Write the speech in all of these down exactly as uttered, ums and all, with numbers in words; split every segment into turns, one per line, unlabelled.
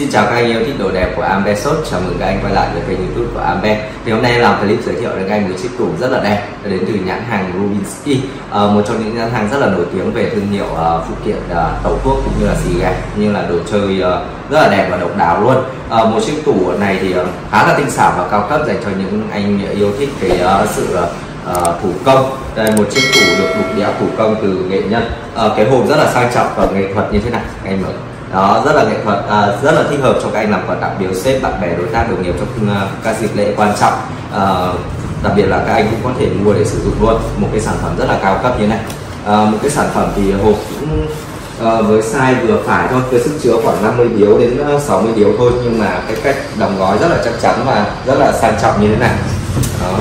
Xin chào các anh yêu thích đồ đẹp của Ambeshop, chào mừng các anh quay lại với kênh YouTube của Ambe. Thì hôm nay em làm clip giới thiệu đến các anh một chiếc tủ rất là đẹp đến từ nhãn hàng Rubinsky, uh, một trong những nhãn hàng rất là nổi tiếng về thương hiệu uh, phụ kiện uh, tẩu thuốc cũng như là xì gà, cũng như là đồ chơi uh, rất là đẹp và độc đáo luôn. Uh, một chiếc tủ này thì uh, khá là tinh xảo và cao cấp dành cho những anh yêu thích cái uh, sự uh, thủ công. Đây, một chiếc tủ được đục đẽo thủ công từ nghệ nhân. Uh, cái hộp rất là sang trọng và nghệ thuật như thế này, các anh mở. Đó, rất là nghệ thuật, à, rất là thích hợp cho các anh làm quà tặng biếu sếp, bạn bè, đối tác, đồng nghiệp trong uh, các dịp lễ quan trọng. À, đặc biệt là các anh cũng có thể mua để sử dụng luôn. Một cái sản phẩm rất là cao cấp như này. À, một cái sản phẩm thì hộp cũng uh, với size vừa phải thôi, với sức chứa khoảng năm mươi điếu đến sáu mươi điếu thôi, nhưng mà cái cách đóng gói rất là chắc chắn và rất là sang trọng như thế này. Đó.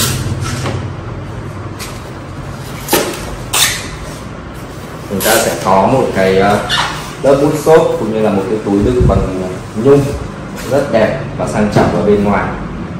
Chúng ta sẽ có một cái uh, lớp bút xốp cũng như là một cái túi đựng bằng nhung rất đẹp và sang trọng ở bên ngoài.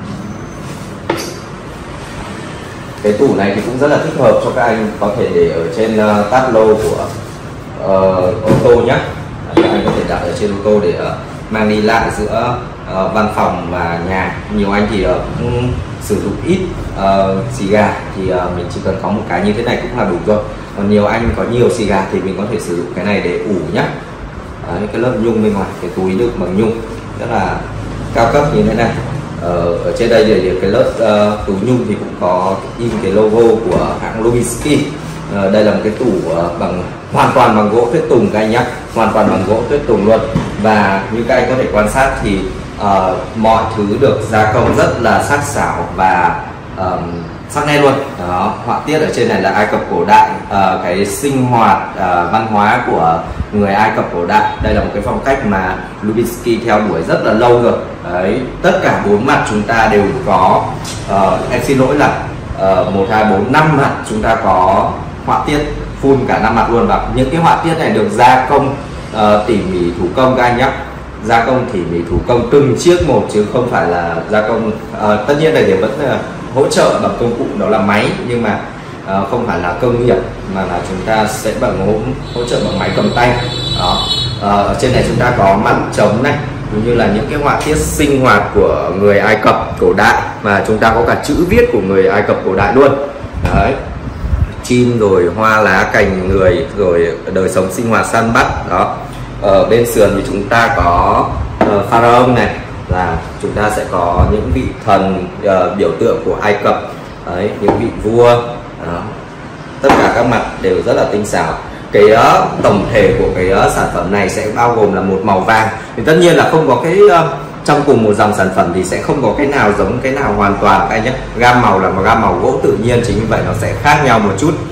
Cái tủ này thì cũng rất là thích hợp cho các anh có thể để ở trên uh, táp lô của uh, ô tô nhé. Các anh có thể đặt ở trên ô tô để uh, mang đi lại giữa uh, văn phòng và nhà. Nhiều anh thì uh, cũng sử dụng ít uh, xì gà thì uh, mình chỉ cần có một cái như thế này cũng là đủ rồi. Còn nhiều anh có nhiều xì gà thì mình có thể sử dụng cái này để ủ nhé. Đấy, cái lớp nhung bên ngoài, cái túi đựng bằng nhung rất là cao cấp như thế này. Ờ, ở trên đây thì cái lớp uh, túi nhung thì cũng có in cái logo của hãng Rubinsky. Ờ, đây là một cái tủ uh, bằng hoàn toàn bằng gỗ tuyết tùng các anh nhé, hoàn toàn bằng gỗ tuyết tùng luôn. Và như các anh có thể quan sát thì uh, mọi thứ được gia công rất là sắc sảo và um, sắc nét luôn. Đó, họa tiết ở trên này là Ai Cập cổ đại, à, cái sinh hoạt à, văn hóa của người Ai Cập cổ đại. Đây là một cái phong cách mà Rubinsky theo đuổi rất là lâu rồi. Đấy, tất cả bốn mặt chúng ta đều có, uh, em xin lỗi là uh, một hai bốn năm mặt chúng ta có họa tiết full cả năm mặt luôn, và những cái họa tiết này được gia công uh, tỉ mỉ thủ công các anh nhé. Gia công tỉ mỉ thủ công từng chiếc một chứ không phải là gia công, uh, tất nhiên là thì vẫn uh, hỗ trợ bằng công cụ đó là máy, nhưng mà uh, không phải là công nghiệp mà là chúng ta sẽ bằng hỗ, hỗ trợ bằng máy cầm tay. Đó. Uh, ở trên này chúng ta có mặt trống này, cũng như là những cái họa tiết sinh hoạt của người Ai Cập cổ đại, và chúng ta có cả chữ viết của người Ai Cập cổ đại luôn. Đấy, chim rồi hoa lá cành người rồi đời sống sinh hoạt săn bắt. Đó, ở bên sườn thì chúng ta có uh, pharaoh này, là chúng ta sẽ có những vị thần uh, biểu tượng của Ai Cập. Đấy, những vị vua. Đó. Tất cả các mặt đều rất là tinh xảo. Cái uh, tổng thể của cái uh, sản phẩm này sẽ bao gồm là một màu vàng. Thì tất nhiên là không có cái uh, trong cùng một dòng sản phẩm thì sẽ không có cái nào giống cái nào hoàn toàn các anh nhé. Gam màu là một gam màu gỗ tự nhiên, chính vì vậy nó sẽ khác nhau một chút.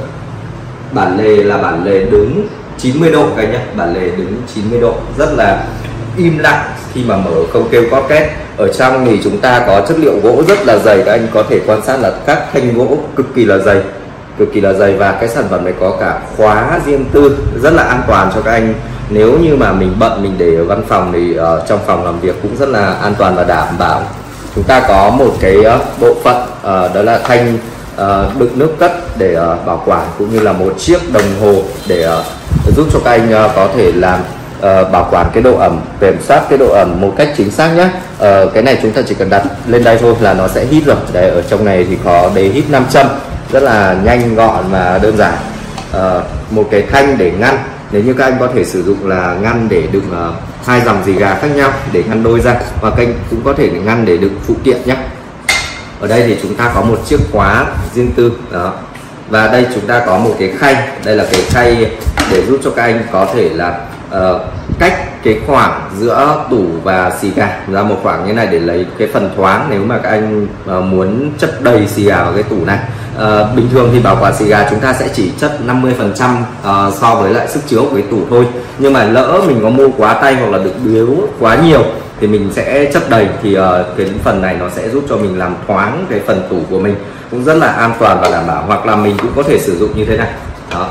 Bản lề là bản lề đứng chín mươi độ các anh nhé, bản lề đứng chín mươi độ rất là im lặng khi mà mở, không kêu có két. Ở trong thì chúng ta có chất liệu gỗ rất là dày, các anh có thể quan sát là các thanh gỗ cực kỳ là dày, cực kỳ là dày, và cái sản phẩm này có cả khóa riêng tư rất là an toàn cho các anh. Nếu như mà mình bận mình để ở văn phòng thì uh, trong phòng làm việc cũng rất là an toàn và đảm bảo. Chúng ta có một cái uh, bộ phận uh, đó là thanh uh, đựng nước cất để uh, bảo quản, cũng như là một chiếc đồng hồ để uh, giúp cho các anh uh, có thể làm Uh, bảo quản cái độ ẩm, kiểm soát cái độ ẩm một cách chính xác nhé. Uh, cái này chúng ta chỉ cần đặt lên đây thôi là nó sẽ hít rồi. Đây, ở trong này thì có đế hít nam châm rất là nhanh gọn và đơn giản. Uh, một cái thanh để ngăn, nếu như các anh có thể sử dụng là ngăn để đựng uh, hai dòng xì gà khác nhau để ngăn đôi ra, và các anh cũng có thể để ngăn để đựng phụ kiện nhé. Ở đây thì chúng ta có một chiếc khóa riêng tư. Đó. Và đây chúng ta có một cái khay, đây là cái khay để giúp cho các anh có thể là Uh, cách cái khoảng giữa tủ và xì gà ra một khoảng như này để lấy cái phần thoáng nếu mà các anh uh, muốn chất đầy xì gà vào cái tủ này. Uh, bình thường thì bảo quản xì gà chúng ta sẽ chỉ chất năm mươi phần trăm uh, so với lại sức chứa của cái tủ thôi, nhưng mà lỡ mình có mua quá tay hoặc là được biếu quá nhiều thì mình sẽ chất đầy, thì uh, cái phần này nó sẽ giúp cho mình làm thoáng cái phần tủ của mình, cũng rất là an toàn và đảm bảo. Hoặc là mình cũng có thể sử dụng như thế này. Đó,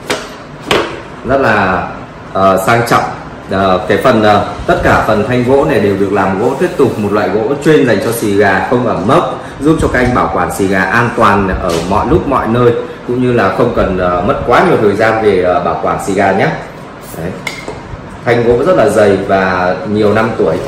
rất là Uh, sang trọng. Uh, cái phần uh, tất cả phần thanh gỗ này đều được làm gỗ tuyết tùng, một loại gỗ chuyên dành cho xì gà, không ẩm mốc, giúp cho các anh bảo quản xì gà an toàn ở mọi lúc mọi nơi, cũng như là không cần uh, mất quá nhiều thời gian về uh, bảo quản xì gà nhé. Đấy. Thanh gỗ rất là dày và nhiều năm tuổi.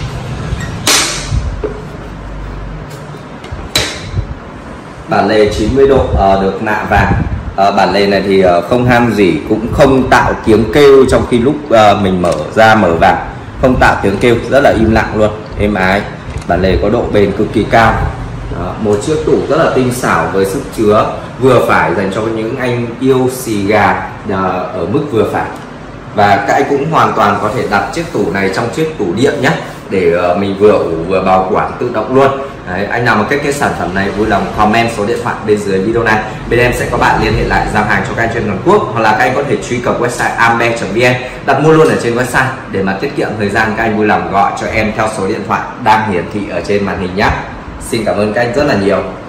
Bản lề chín mươi độ uh, được nạ vàng. Uh, bản lề này thì uh, không ham gì, cũng không tạo tiếng kêu trong khi lúc uh, mình mở ra mở vào, không tạo tiếng kêu, rất là im lặng luôn, êm ái. Bản lề có độ bền cực kỳ cao. Đó, một chiếc tủ rất là tinh xảo với sức chứa vừa phải dành cho những anh yêu xì gà uh, ở mức vừa phải. Và các anh cũng hoàn toàn có thể đặt chiếc tủ này trong chiếc tủ điện nhé, để uh, mình vừa ủ vừa bảo quản tự động luôn. Đấy, anh nào mà thích cái sản phẩm này vui lòng comment số điện thoại bên dưới video này, bên em sẽ có bạn liên hệ lại giao hàng cho các anh trên toàn quốc, hoặc là các anh có thể truy cập website ambe chấm vn đặt mua luôn ở trên website. Để mà tiết kiệm thời gian, các anh vui lòng gọi cho em theo số điện thoại đang hiển thị ở trên màn hình nhé. Xin cảm ơn các anh rất là nhiều.